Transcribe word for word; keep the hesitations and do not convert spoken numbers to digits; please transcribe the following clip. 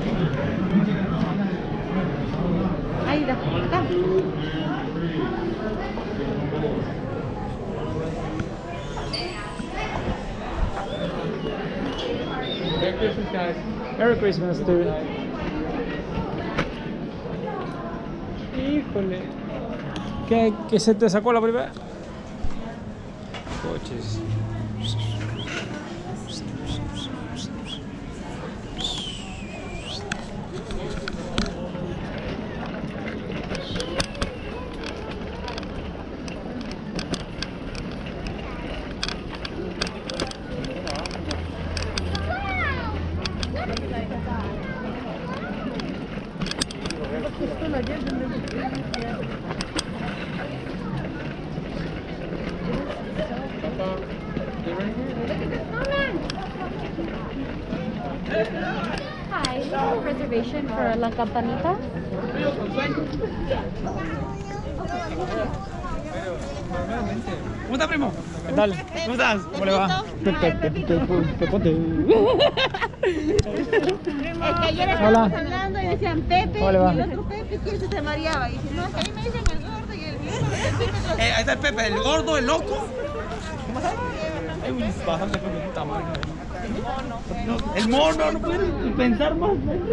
Ahí da, acá. Merry Christmas, guys. Merry Christmas, dude. Híjole. ¿Qué, qué se te sacó la primera? Coches. Hi, is there a reservation for La Campanita? ¿Cómo está, primo? ¿Qué tal? ¿Cómo estás? ¿Cómo le va? Es que ayer Hola. estábamos hablando y decían Pepe, ¿Cómo le va? y el otro Pepe, ¿quién se te mareaba? Y dice, no, es que a mí me dicen el gordo y el viejo, el Pepe. Eh, ahí está el Pepe, el gordo, el loco. ¿Cómo está? Hay un bastante con puta madre. El mono. El mono, no pueden pensar más.